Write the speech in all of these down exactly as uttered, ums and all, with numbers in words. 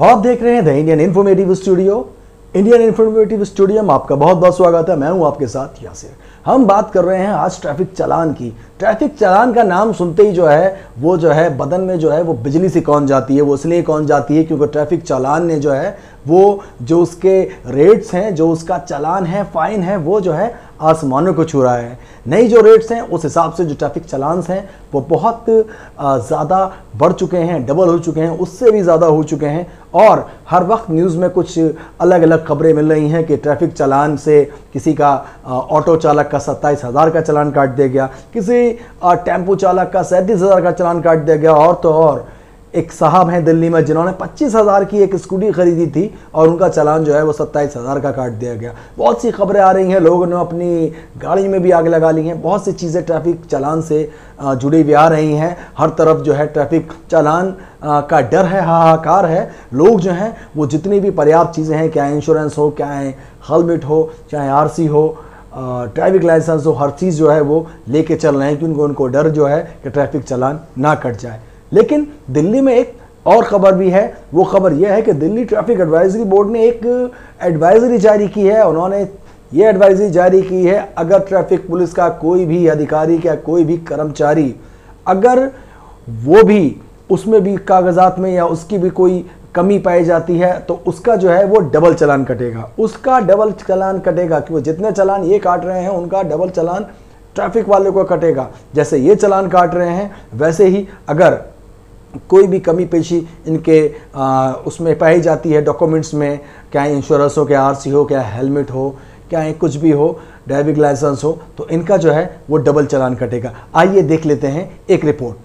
आप देख रहे हैं the Indian informative studio. Indian informative studio में आपका बहुत बहुत स्वागत है। मैं हूं आपके साथ यासिर। हम बात कर रहे हैं आज ट्रैफिक चालान की। ट्रैफिक चालान का नाम सुनते ही जो है वो जो है बदन में जो है वो बिजली से कौन जाती है। वो इसलिए कौन जाती है क्योंकि ट्रैफिक चालान ने जो है वो जो उसके रेट्स हैं, जो उसका चालान है, फाइन है, वो जो है आसमानों को छू रहा है। नई जो रेट्स हैं उस हिसाब से जो ट्रैफिक चालान्स हैं वो बहुत ज़्यादा बढ़ चुके हैं, डबल हो चुके हैं, उससे भी ज़्यादा हो चुके हैं। और हर वक्त न्यूज़ में कुछ अलग अलग खबरें मिल रही हैं कि ट्रैफिक चालान से किसी का ऑटो चालक का सत्ताईस हज़ार का चालान काट दिया गया, किसी टेम्पो चालक का सैंतीस हज़ार का चालान काट दिया गया। और तो और एक साहब हैं दिल्ली में जिन्होंने पच्चीस हज़ार की एक स्कूटी खरीदी थी और उनका चालान जो है वो सत्ताईस हज़ार का काट दिया गया। बहुत सी खबरें आ रही हैं, लोगों ने अपनी गाड़ी में भी आग लगा ली हैं। बहुत सी चीज़ें ट्रैफिक चालान से जुड़ी हुई आ रही हैं। हर तरफ जो है ट्रैफिक चालान का डर है, हाहाकार है। लोग जो हैं वो जितनी भी पर्याप्त चीज़ें हैं, क्या इंश्योरेंस हो, क्या हेलमेट हो, चाहे आर सी हो, ड्राइविंग लाइसेंस हो, हर चीज़ जो है वो लेके चल रहे हैं क्योंकि उनको डर जो है कि ट्रैफिक चालान ना कट जाए। लेकिन दिल्ली में एक और खबर भी है। वो खबर यह है कि दिल्ली ट्रैफिक एडवाइजरी बोर्ड ने एक एडवाइजरी जारी की है। उन्होंने ये एडवाइजरी जारी की है, अगर ट्रैफिक पुलिस का कोई भी अधिकारी या कोई भी कर्मचारी अगर वो भी उसमें भी कागजात में या उसकी भी कोई कमी पाई जाती है तो उसका जो है वो डबल चालान कटेगा। उसका डबल चालान कटेगा कि वो जितने चालान ये काट रहे हैं उनका डबल चालान ट्रैफिक वाले को कटेगा। जैसे ये चालान काट रहे हैं वैसे ही अगर कोई भी कमी पेशी इनके आ, उसमें पाई जाती है डॉक्यूमेंट्स में, क्या इंश्योरेंस हो, क्या आरसी हो, क्या हेलमेट हो, क्या कुछ भी हो, ड्राइविंग लाइसेंस हो, तो इनका जो है वो डबल चालान कटेगा। आइए देख लेते हैं एक रिपोर्ट।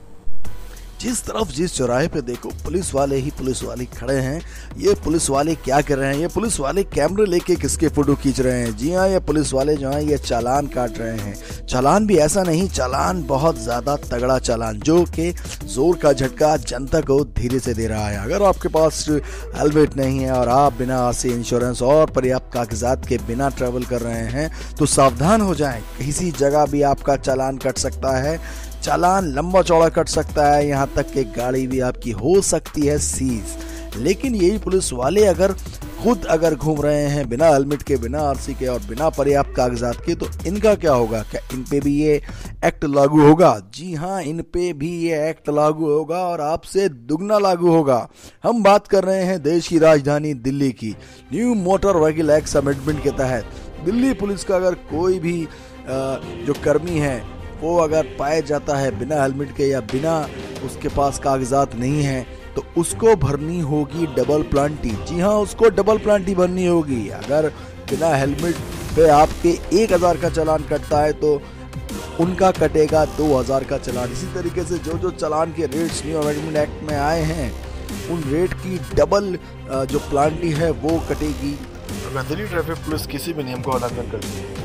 जिस तरफ जिस चौराहे पे देखो पुलिस वाले ही पुलिस वाले खड़े हैं। ये पुलिस वाले क्या कर रहे हैं? ये पुलिस वाले कैमरे लेके किसके फोटो खींच रहे हैं? जी हाँ, ये पुलिस वाले जो हैं ये चालान काट रहे हैं। चालान भी ऐसा नहीं, चालान बहुत ज़्यादा तगड़ा चालान जो कि जोर का झटका जनता को धीरे से दे रहा है। अगर आपके पास हेलमेट नहीं है और आप बिना आरसी, इंश्योरेंस और पर्याप्त कागजात के बिना ट्रैवल कर रहे हैं तो सावधान हो जाएं। किसी जगह भी आपका चालान कट सकता है, चालान लंबा चौड़ा कट सकता है, यहाँ तक कि गाड़ी भी आपकी हो सकती है सीज। लेकिन यही पुलिस वाले अगर खुद अगर घूम रहे हैं बिना हेलमेट के, बिना आरसी के और बिना पर्याप्त कागजात के, तो इनका क्या होगा? क्या इन पे भी ये एक्ट लागू होगा? जी हाँ, इन पे भी ये एक्ट लागू होगा और आपसे दुगना लागू होगा। हम बात कर रहे हैं देश की राजधानी दिल्ली की। New motor vehicle act amendment के तहत दिल्ली पुलिस का अगर कोई भी जो कर्मी है वो अगर पाया जाता है बिना हेलमेट के या बिना उसके पास कागजात नहीं है तो उसको भरनी होगी डबल प्लांटी। जी हाँ, उसको डबल प्लांटी भरनी होगी। अगर बिना हेलमेट पे आपके एक हज़ार का चालान कटता है तो उनका कटेगा दो हज़ार का चालान। इसी तरीके से जो जो चालान के रेट्स न्यू अमेंडमेंट एक्ट में आए हैं उन रेट की डबल जो प्लांटी है वो कटेगी अगर दिल्ली ट्रैफिक पुलिस किसी भी नियम को उल्लंघन करती है।